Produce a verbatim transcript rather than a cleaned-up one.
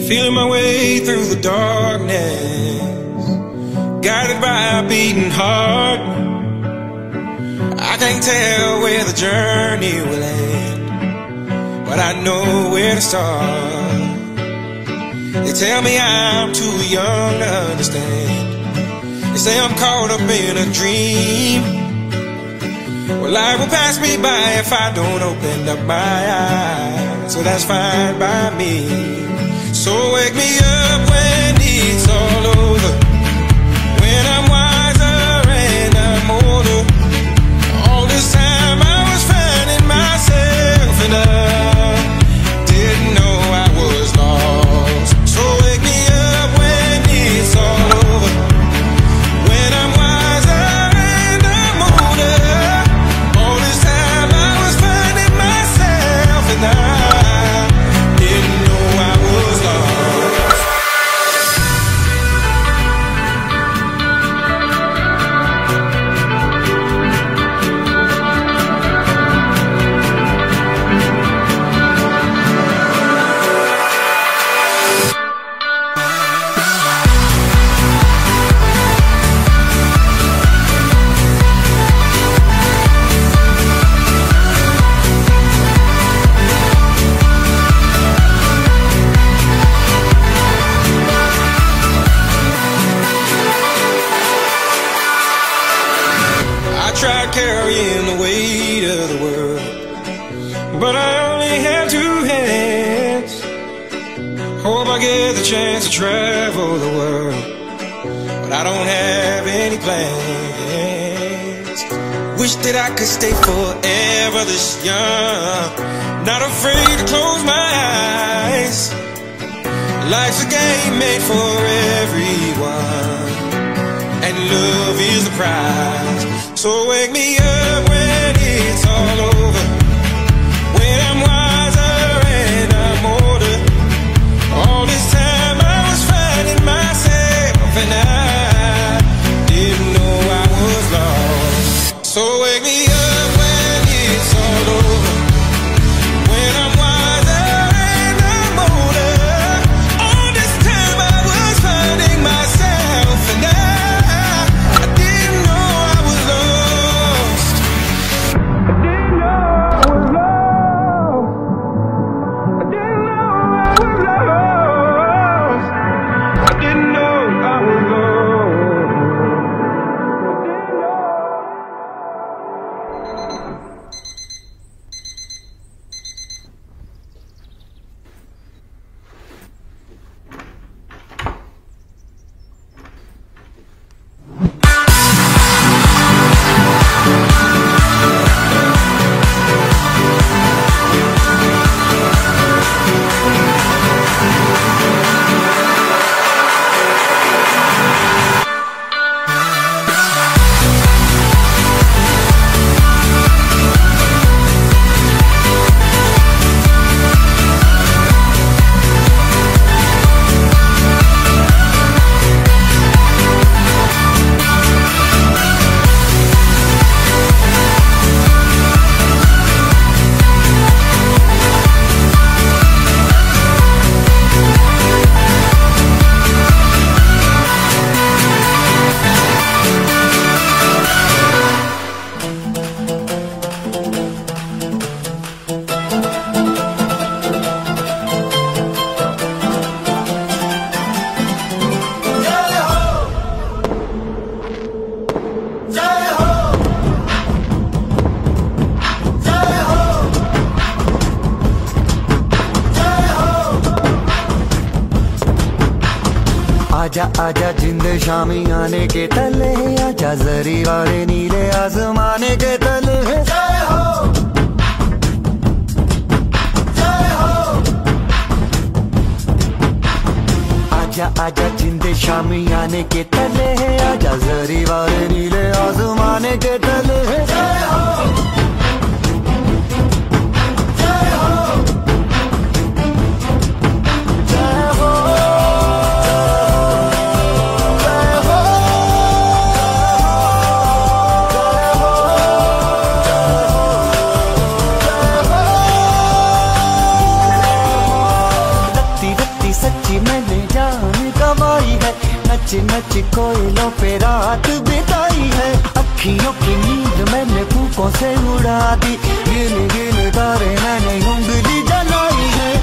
Feeling my way through the darkness, guided by a beating heart. I can't tell where the journey will end, but I know where to start. They tell me I'm too young to understand. They say I'm caught up in a dream. Well, life will pass me by if I don't open up my eyes, so that's fine by me. So wake me up when it's all over, when I'm wiser and I'm older. All this time I was finding myself and I didn't know I was lost. So wake me up when it's all over, when I'm wiser and I'm older. All this time I was finding myself and I didn't know I was lost. Tried carrying the weight of the world, but I only have two hands. Hope I get the chance to travel the world, but I don't have any plans. Wish that I could stay forever this young, not afraid to close my eyes. Life's a game made for everyone, and love is the prize. So wake me up when it's all over, when I'm wiser and I'm older. All this time I was finding myself and I didn't know I was lost. So wake me up when it's all over, when I'm wiser and I'm older. All this time I was finding myself and I आजा आजा जिंद शामी आने के तले, आजा जरी वाले नीले आसमाने के तले। जय हो जय हो। आजा आजा जिंद शामी आने के तले, आजा जरी वाले नीले आसमाने के तले। जय हो नच कोयलों पे रात बिताई है। अखियों की नींद मैंने फूकों से उड़ा दी, गिन गिन तारे मैंने उंगली जलाई है।